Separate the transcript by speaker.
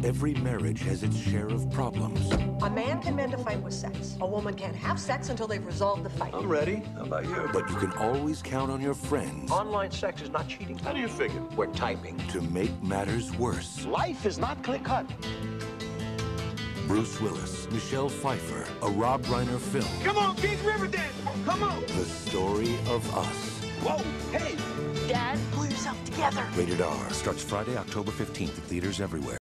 Speaker 1: Every marriage has its share of problems.
Speaker 2: A man can mend a fight with sex. A woman can't have sex until they've resolved the fight.
Speaker 3: I'm ready. How about you?
Speaker 1: But you can always count on your friends
Speaker 3: Online sex is not cheating. How do you figure? We're typing.
Speaker 1: to make matters worse.
Speaker 3: Life is not clear-cut.
Speaker 1: Bruce Willis, Michelle Pfeiffer, a Rob Reiner film.
Speaker 4: Come on, Keith Riverdale! Come on!
Speaker 1: The story of us.
Speaker 4: Whoa, hey!
Speaker 2: Dad, pull yourself together.
Speaker 1: Rated R. Starts Friday, October 15th at theaters everywhere.